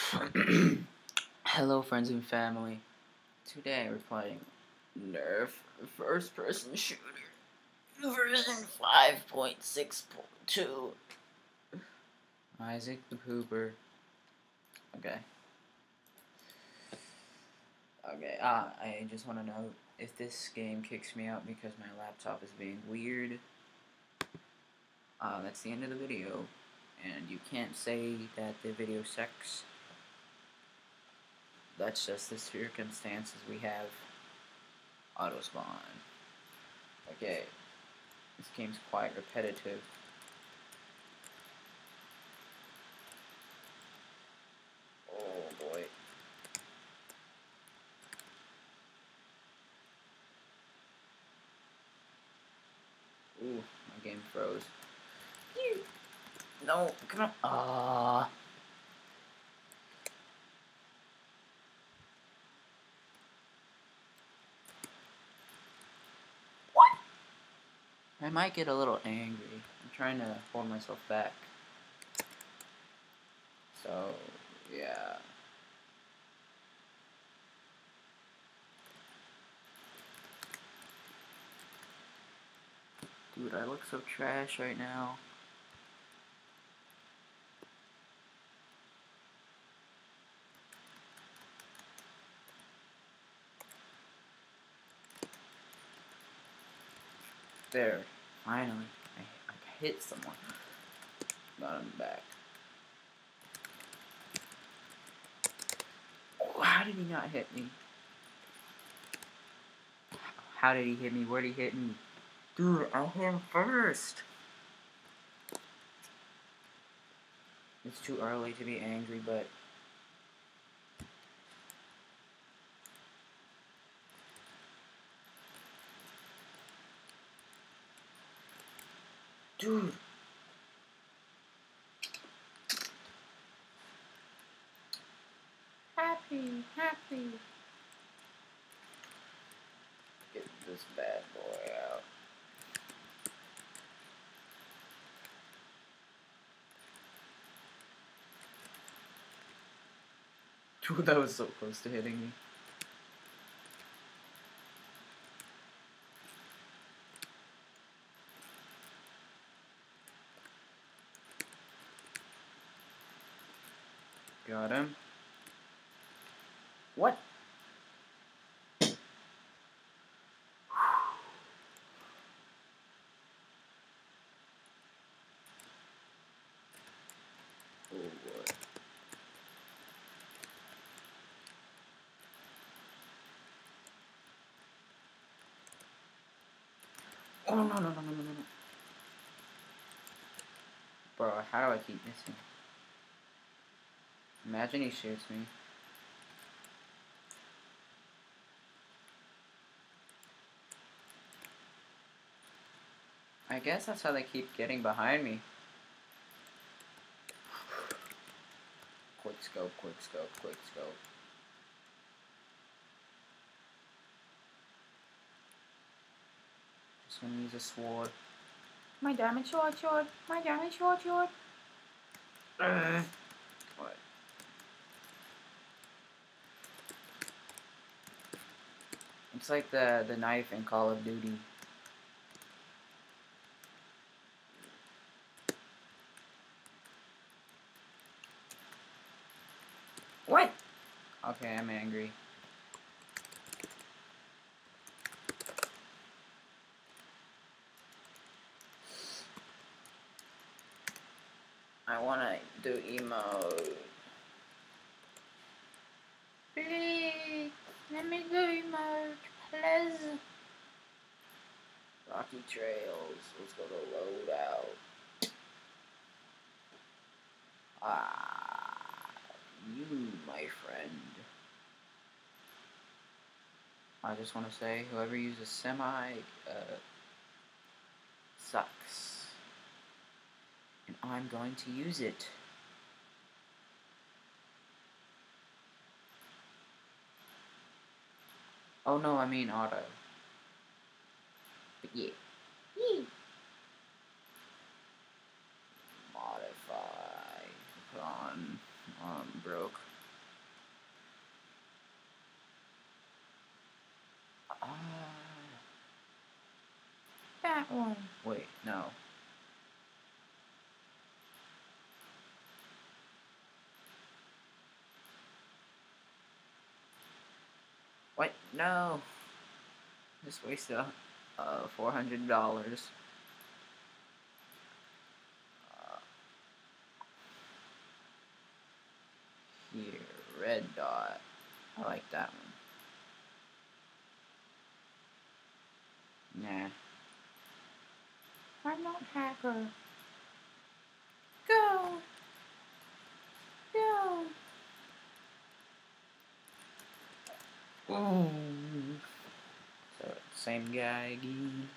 Hello, friends and family. Today we're playing Nerf First Person Shooter version 5.6.2. Isaac the Pooper. Okay. I just want to note if this game kicks me out because my laptop is being weird, that's the end of the video. And you can't say that the video sucks. That's just the circumstances we have. Auto spawn. Okay. This game's quite repetitive. Oh boy. Ooh, my game froze. No, come on. What? I might get a little angry. I'm trying to hold myself back. So, yeah. Dude, I look so trash right now. There. Finally. I hit someone. Got him back. Oh, how did he not hit me? How did he hit me? Where did he hit me? Dude, I hit him first. It's too early to be angry, but... Dude. Happy. Get this bad boy out. Dude, that was so close to hitting me. Got him. What? Oh boy. Oh no. Bro, how do I keep missing? Imagine he shoots me. I guess that's how they keep getting behind me. Quick scope. Just gonna use a sword. My diamond sword. What? It's like the knife in Call of Duty. What? Okay, I'm angry. I wanna do emote. Please, let me do emote, please. Rocky Trails, let's go to loadout. You, my friend. I just want to say, whoever uses semi, sucks. And I'm going to use it. Oh no, I mean auto. But yeah. Modify. Put on broke. that one. Wait, no. What? No. Just wasted $400. Here, red dot. I like that one. Nah. I'm not hacker. Go. Go. Boom. So, same guy again.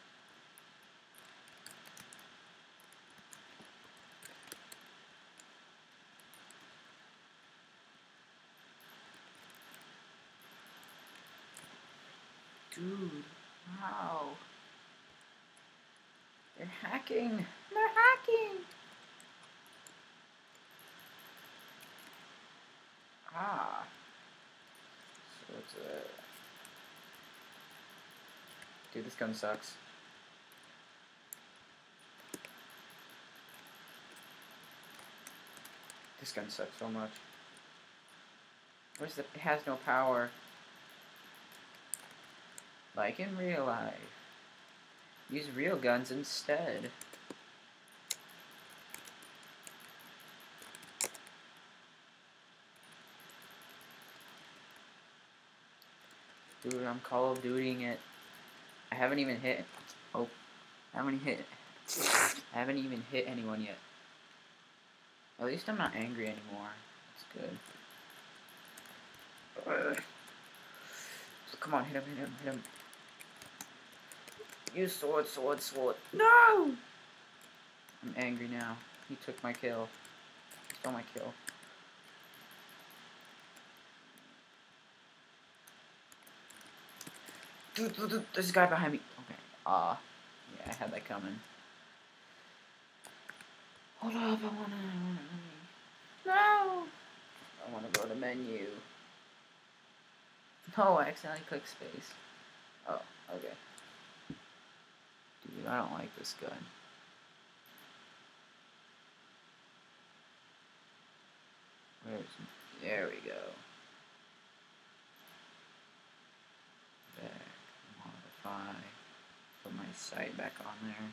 Dude, wow. They're hacking. They're hacking. Ah. So it's a... Dude, this gun sucks. This gun sucks so much. Where's the... It has no power. Like in real life. Use real guns instead. Dude, I'm Call of Dutying it. I haven't even hit... Oh. I haven't even hit anyone yet. At least I'm not angry anymore. That's good. So come on, hit him, hit him, hit him. Use sword, sword, sword. No! I'm angry now. He took my kill. He stole my kill. Dude, there's a guy behind me. Okay. Yeah, I had that coming. Hold up, I wanna. No. I wanna go to menu. No, I accidentally clicked space. Oh, okay. Dude, I don't like this gun. There we go. There. Modify. Put my sight back on there.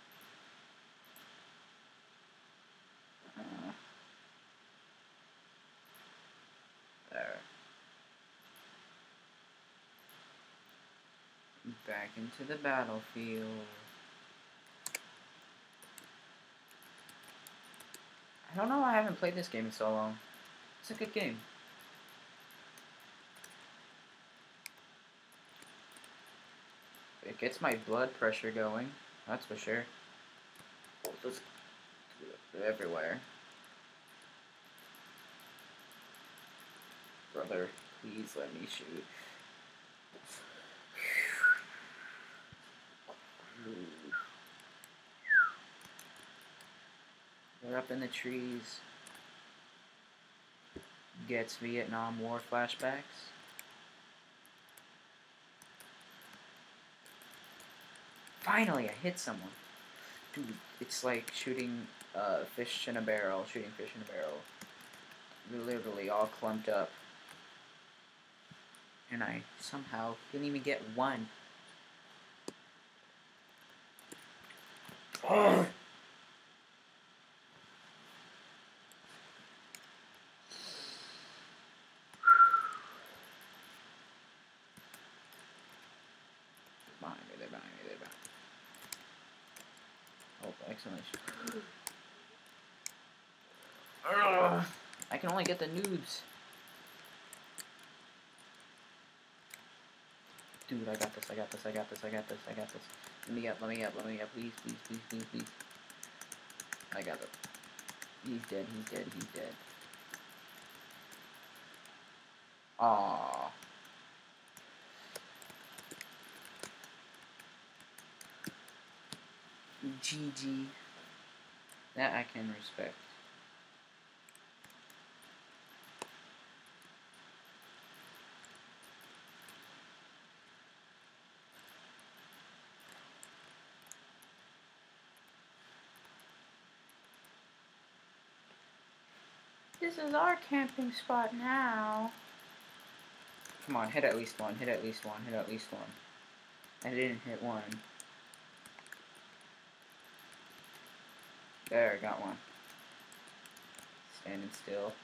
There. Back into the battlefield. I don't know why I haven't played this game in so long. It's a good game. It gets my blood pressure going, that's for sure. Just everywhere. Brother, please let me shoot. They're up in the trees. Gets Vietnam War flashbacks. Finally, I hit someone. Dude, it's like shooting fish in a barrel. Shooting fish in a barrel. We're literally all clumped up. And I somehow didn't even get one. Oh! Behind me, they're behind me, they're behind me. Oh, excellent. I can only get the noobs. Dude, I got this, I got this, I got this, I got this, I got this. Let me up, let me up, let me up, please, please, please, please, please. I got it. He's dead, he's dead, he's dead. Aww. GG. That I can respect. This is our camping spot now. Come on, hit at least one, hit at least one, hit at least one. I didn't hit one. There, got one. Standing still.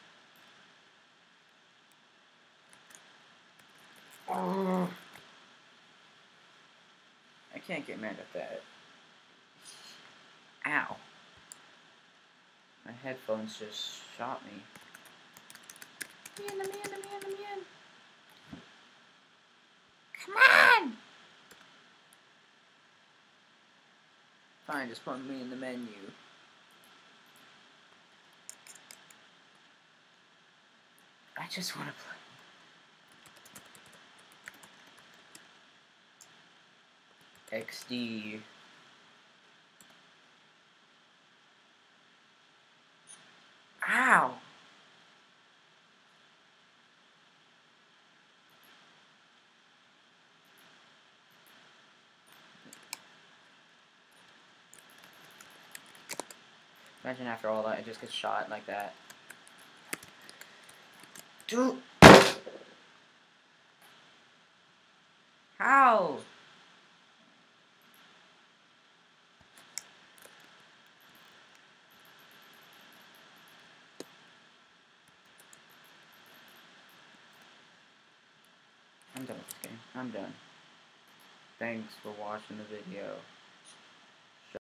Oh. I can't get mad at that. Ow. My headphones just shot me. I'm in. Come on! Fine, just put me in the menu. I just want to play. XD. Ow! Imagine after all that, I just get shot like that. Dude! How? I'm done with this game. I'm done. Thanks for watching the video.